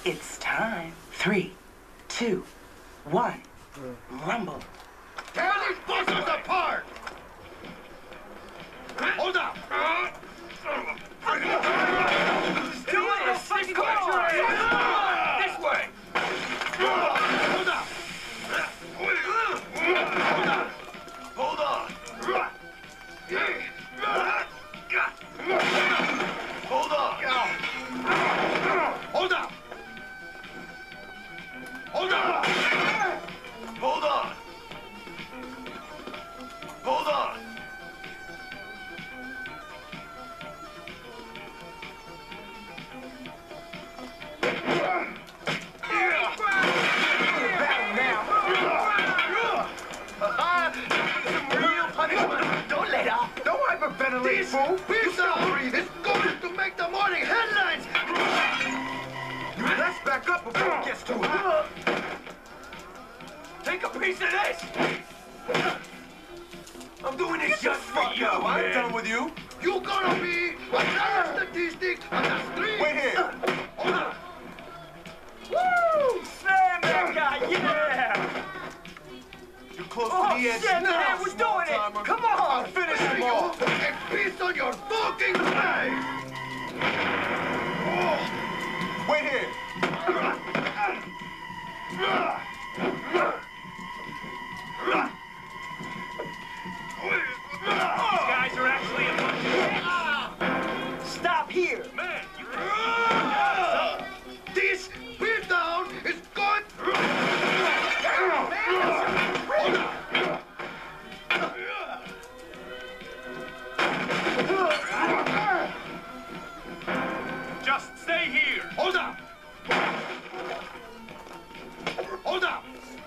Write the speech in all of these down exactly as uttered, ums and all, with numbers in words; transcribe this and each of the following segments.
It's time. Three, two, one. Rumble. Tear these buzzers apart! Hold up! Do it! Fucking got your ass! This way! Hold up! Hold up! Hold on! Hold on! Hold up! Hold up! Hold on! Hold on! Don't let up. Don't hyperventilate, fool! Peace out! It's going to make the morning headlines! Let's back up before it gets too hot. Take a piece of this! I'm doing this just for you, man. I'm done with you. You gonna be a terror statistic on the street. Wait here. Hold on. Woo! Slam that guy, yeah! You're close Oh, to the edge shit, now, man, we're doing it! small-timer. Come on! I'll finish him off. And peace on your fucking face. Oh. Wait here. These guys are actually a bunch of... Stop here! Man, you can... This beatdown is going... Just stay here! Hold up! Hold up!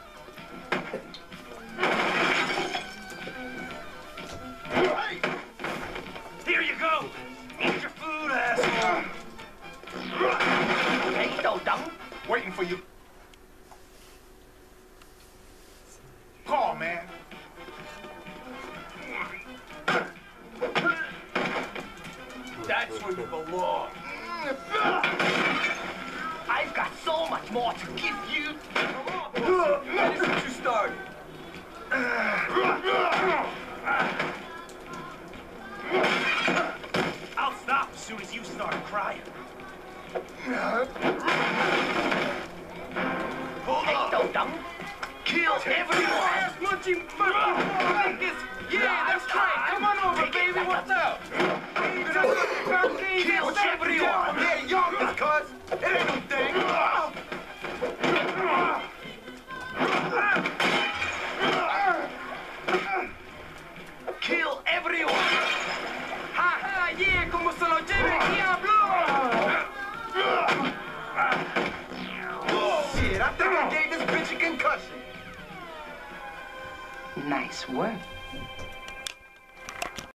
Hey! Here you go! Eat your food, asshole! Hey, don't dumb. Waiting for you. Call, man. That's where you belong. I've got so much more to give you. Come on, pussy. Finish what you started. I'll stop as soon as you start crying. Hold Hey, up! don't dumb. Kill everyone. Ass munching fucking Yeah, that's right. Come on over, baby. What's up? Kill everyone. Yeah, young, cuz. It ain't no thing. Kill everyone. Ha ha, yeah, como se lo lleve el diablo. Shit, I think I gave this bitch a concussion. Nice work.